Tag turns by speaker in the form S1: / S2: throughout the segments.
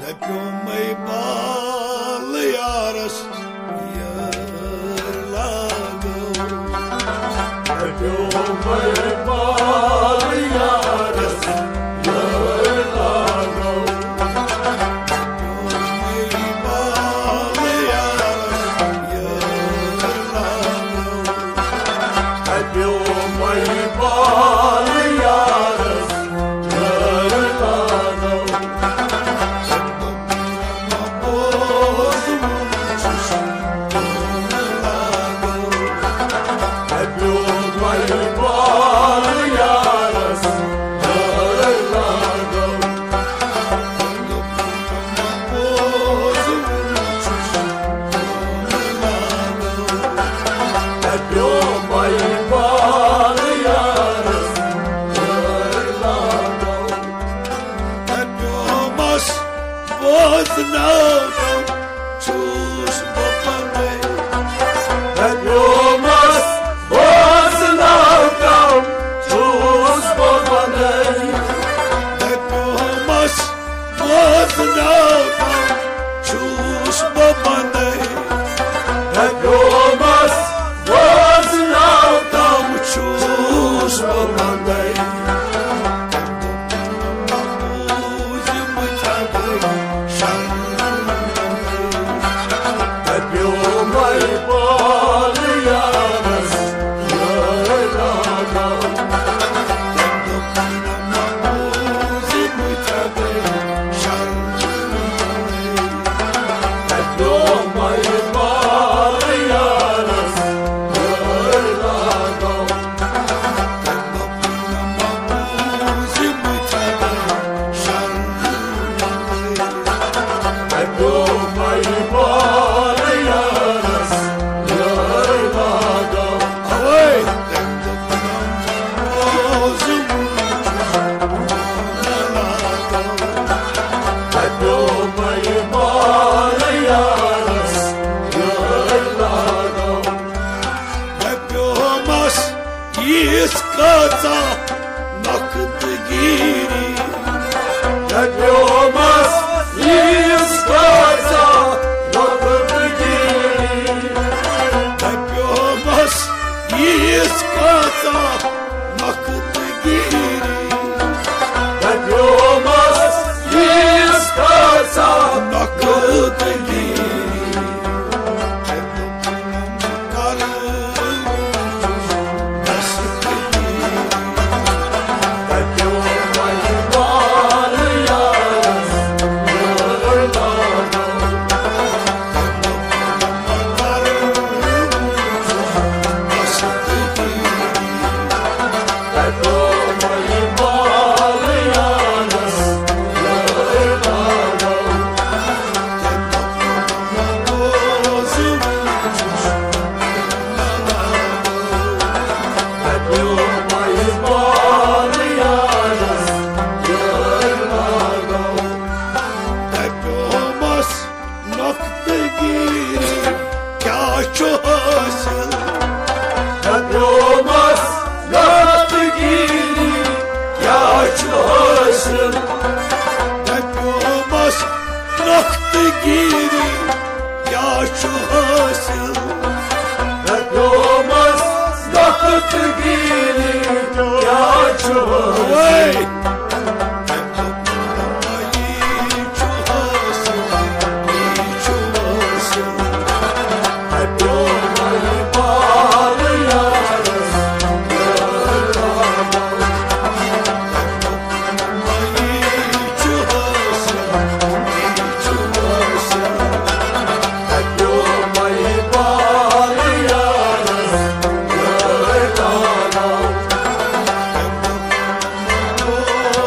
S1: hep yolmayı bağlayaras yırladım.
S2: Hep yolmayı bağlayaras yırladım.
S1: Yolmayı bağlayaras yırladım.
S2: Hep yolmayı bağlayaras yırladım. Hep yolmayı bağlayaras yırladım. Hep yolmayı bağlayaras yırladım.
S1: Hep yolmaz boğazına çuş babanı.
S2: Hep yolmaz boğazına kal tuz babanı.
S1: Hep yolmaz boğazına çuş babanı.
S2: Hep yolmaz boğazına kal
S1: Çuş babanı.
S2: hep yolmayı bağlayaras yırladım. Hep yolmayı bağlayaras yırladım. Hep yolmayı bağlayaras yırladım. Hep yolmayı bağlayaras yırladım.
S1: Hep yolmaz yüz kaza nakıt giri.
S2: Hep yolmaz yüz kaza nakıt giri.
S1: Hep yolmaz yüz kaza nakıt giri.
S2: Hep yolmaz yüz kaza
S1: Nakıt giri. Karım nasıl giri.
S2: hep yolmayı bağlayaras yırladım. Hep yolmayı bağlayaras yırladım. Hep yolmayı bağlayaras yırladım.
S1: Hep olmaz nokta giri. Kaçosun.
S2: Hep yolmaz nakı giri yaşlısın.
S1: Hep olmaz nokta giri. Kaçosun.
S2: Hep yolmaz nakı giri yaşlısın.
S1: Hey!
S2: Hep yolmayı bağlayaras yırladım. Hep yolmayı bağlayaras yırladım.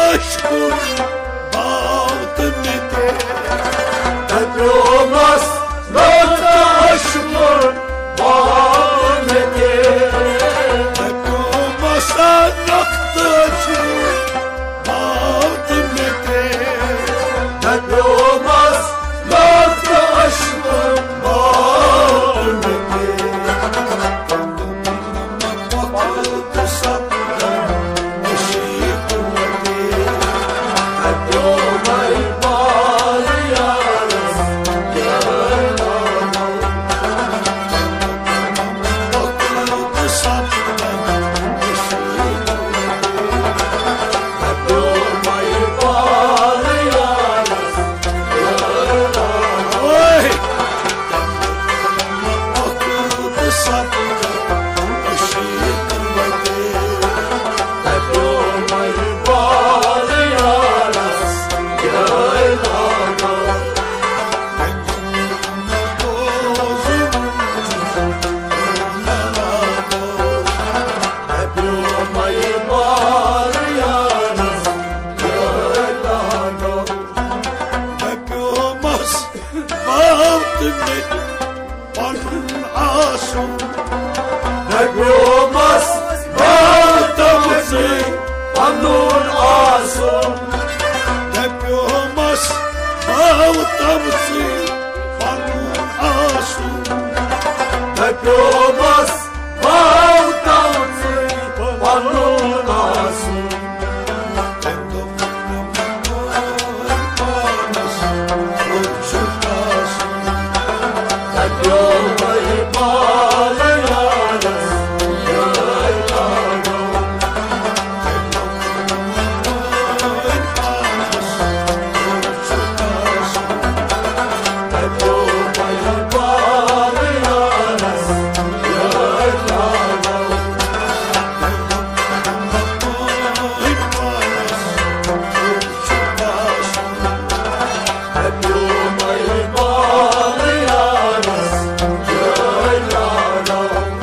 S1: aşkın bağdım nete
S2: Hep olmaz nokta aşkın bağımeti
S1: Hep olmasa nokta aşkın bağdım nete
S2: Hep olmaz nokta aşkın bağımeti
S1: Vakıtı saptan eşiği kuvveti
S2: Hep olmayı bağlayarız
S1: Vakıtı saptan eşiği kuvveti
S2: Hep olmayı bağlayarız
S1: Oy! Vakıtı saptan eşiği kuvveti
S2: Hep olmayı bağlayarız yaylana Hep olmayı bağlayarız yaylana
S1: Hep olmaz bağdım beni Varın asum
S2: Hep olmaz bağlamızı Anur asım
S1: Hep olmaz bağdamızı Varın asum
S2: Hep olmaz bağlamızı Anur asım Hep olmayı bağlayarız yaylana Hep olmayı bağlayarız yaylana Hep olmayı bağlayarız yaylana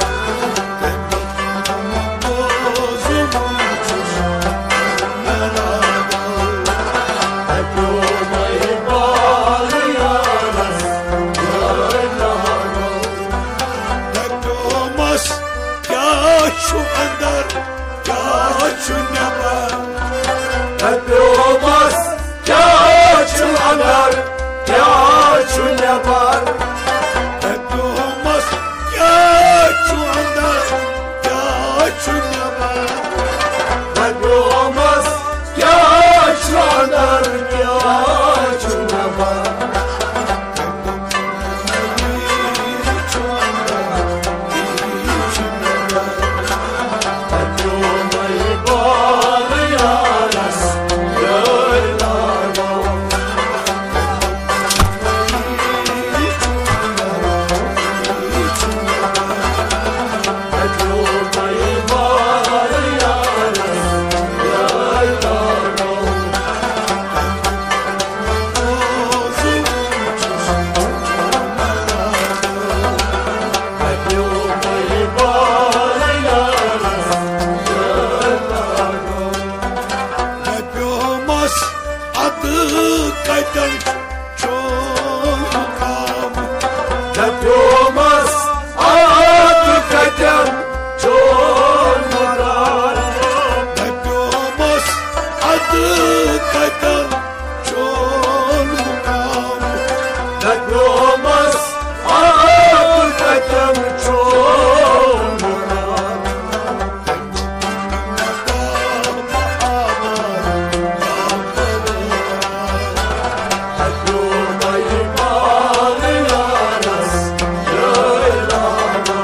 S2: Hep olmayı bağlayarız yaylana
S1: Hep olmaz ya şu ender ya şu ne var
S2: Hep olmaz ya çınar ya şu ne var
S1: Hep olmaz ya şu ender ya şu ne var
S2: Hep olmaz ya çınar ya şu ne var Hep olmayı bağlayarız yaylana Hep olmayı bağlayarız yaylana Hep olmayı bağlayarız yaylana
S1: Hep olmaz adı kaydan çok kamu
S2: Hep olmaz adı kadem çoğunlar
S1: Hep olmaz adı kaydan çok kamu
S2: Hep olmaz adı kadem çoğunlar Hep olmayı bağlayarız yaylana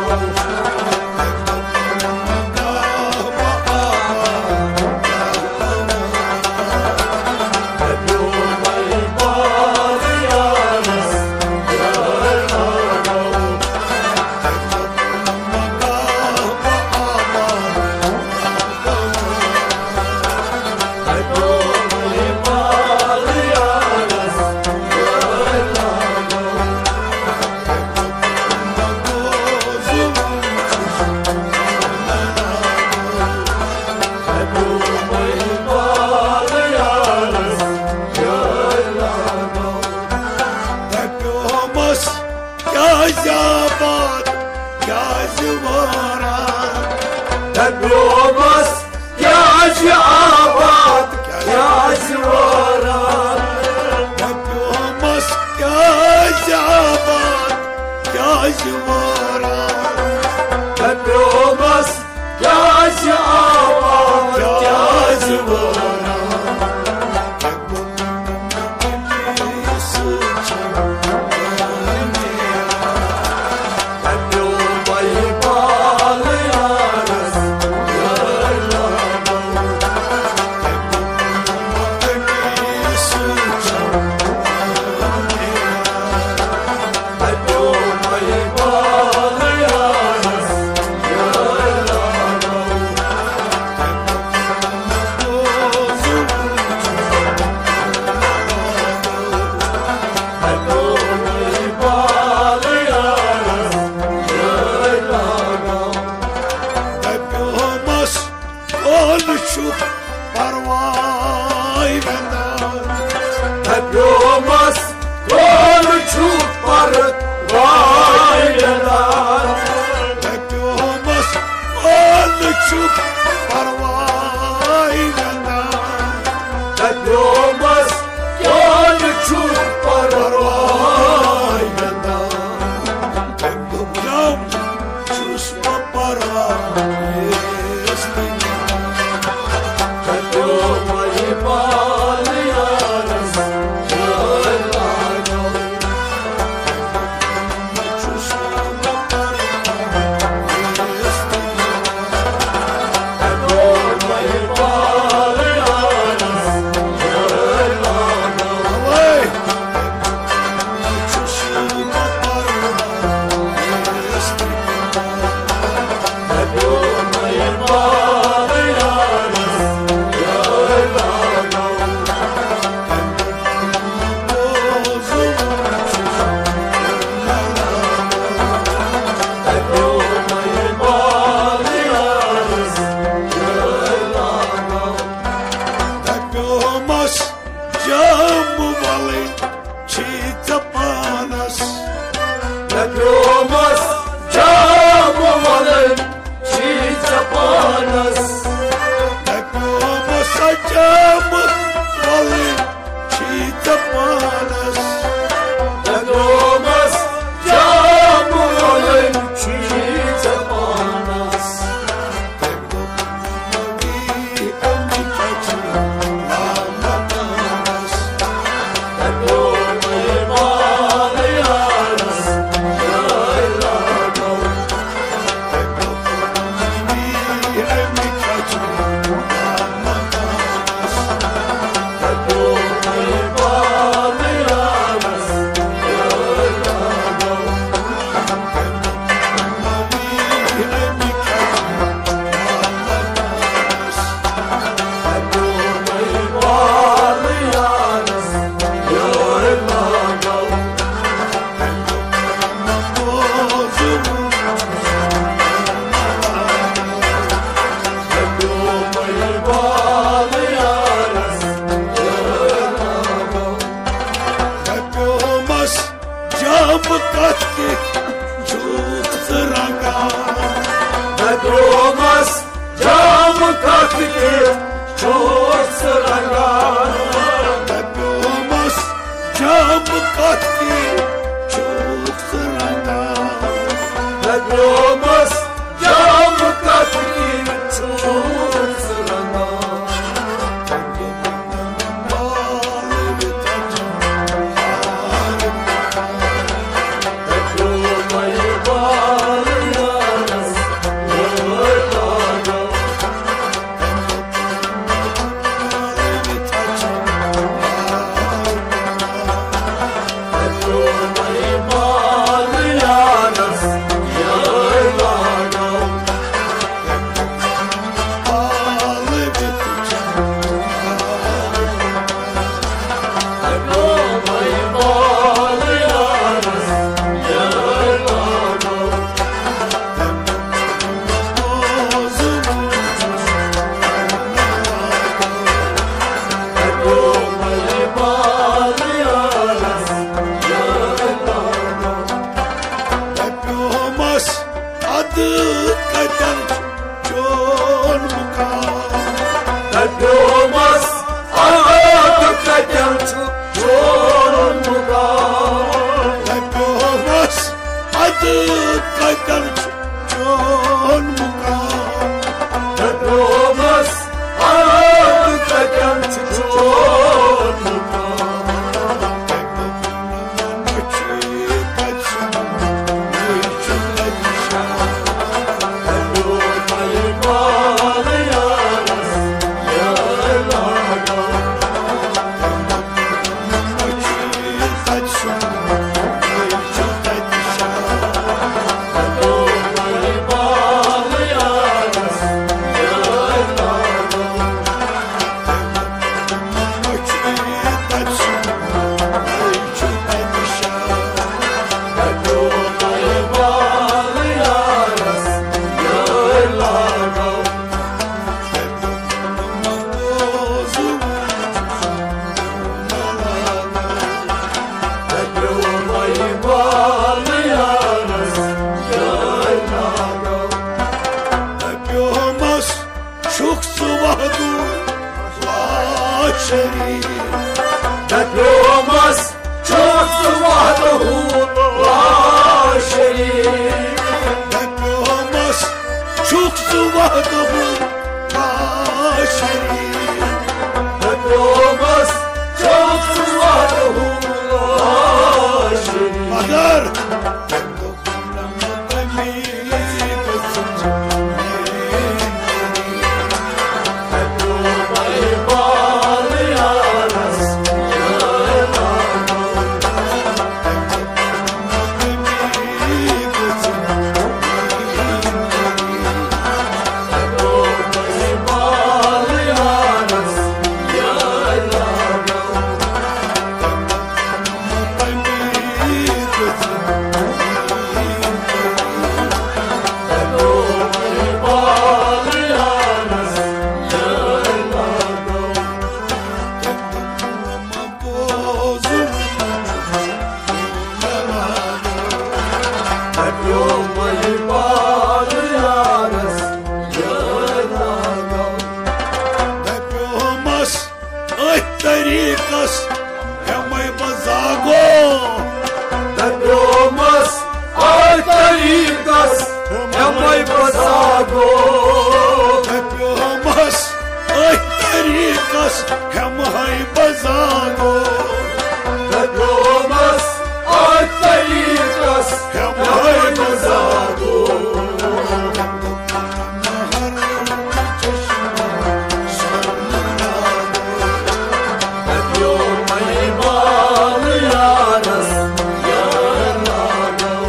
S1: varan
S2: Tepyomas Yaşı abat Yaşı varan
S1: Tepyomas yaşı abat yaşı varan
S2: Tepyomas Yaşı abat Yaşı varan
S1: Konuşup parvay benden
S2: Tepyomas Konuşup parvay benden
S1: Tepyomas konuşup parvay benden
S2: Tepyomas Konuşup parvay benden
S1: Tepyom susma parvay
S2: Tepyomayı bağlayanız Yıllarım Tepyomayı bağlayanız Yıllarım Tepyomayı bağlayanız
S1: Tepyomas camı valı çitapanas
S2: Tepyomas Camuvalın Çiçapanas
S1: Tepyomas camı valı çitapanas
S2: Tepyomas Camuvalın Çiçapanas Tepyomayı bağlayanız Yıllarım Tepyomayı bağlayanız Yıllarım Tepyomayı bağlayanız Yıllarım Tepyomayı bağlayanız Yıllarım
S1: Tepyomas camı kattı çok sıraga
S2: Tepyomas Camı kattı çok sıragan
S1: Tepyomas camı kattı çok sıraga
S2: Tepyomas Camı kattı çok sıragan Tepyomayı bağlayanız Yıllarım Olmaz artık kaçan çoğunluğa.
S1: Hep olmaz adı kadar çoğun muka.
S2: Hep olmaz artık kaçan çoğunluğa. Hep olmayı bağlayarız yaralara. Hep olmayı bağlayarız yaralara. Hep olmayı bağlayarız yaralara. Hep olmayı bağlayarız yaralara.
S1: Çok sıvadı şerif.
S2: Hep olmaz çok sıvadıhullah şerif.
S1: Hep olmaz çok sıvadı şerif.
S2: Hep olmaz çok sıvadıhullah şerif.
S1: Kadar
S2: Hep olmayı bağlayarız yaralara. Hep olmayı bağlayarız yaralara. Hep olmayı bağlayarız yaralara. Hep olmayı bağlayarız yaralara.
S1: Hep olmaz ay tarikas Hemay bazago.
S2: Hep olmaz ay tarikas Hemay basago.
S1: Hep olmaz ay tarikas Hemay bazago.
S2: Hep olmaz ay tarikas Hemay basago. Hep olmayı bağlayarız yaralara.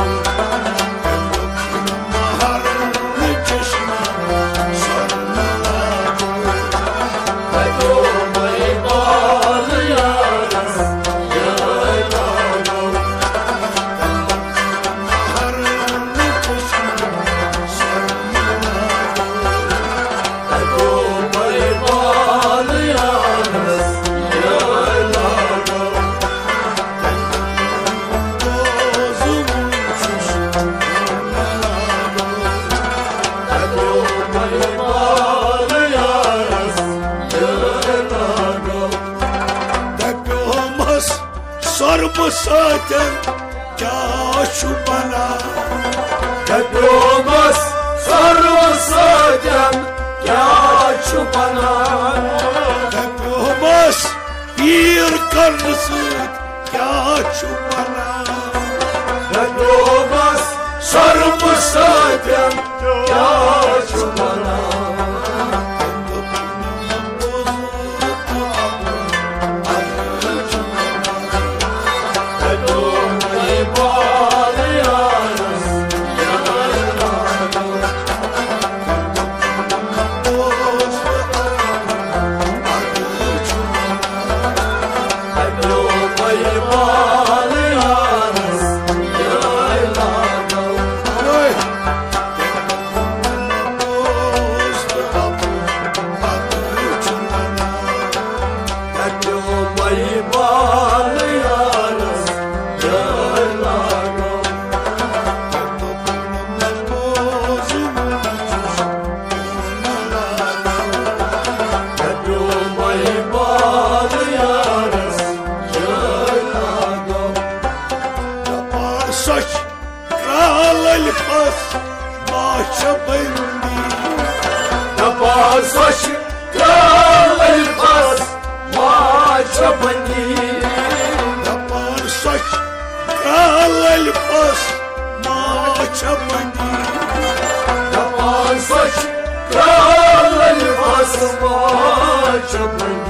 S2: Hep olmayı bağlayarız yaralara. Hep olmayı bağlayarız yaralara. Hep olmayı bağlayarız yaralara.
S1: Hep olmaz sarma zaten ya şu bana.
S2: Hep olmaz sarılsacağım ya çupana.
S1: Hep olmaz bir karnısı ya şu bana.
S2: Hep olmaz sarılsacağım ya çupana. Hep olmayı bağlayarız yaralara. Hep olmayı bağlayarız yaralara.
S1: Oy!
S2: çapani
S1: Yapar saç Kral elfas Maça bani
S2: Yapar saç Kral elfas maça bani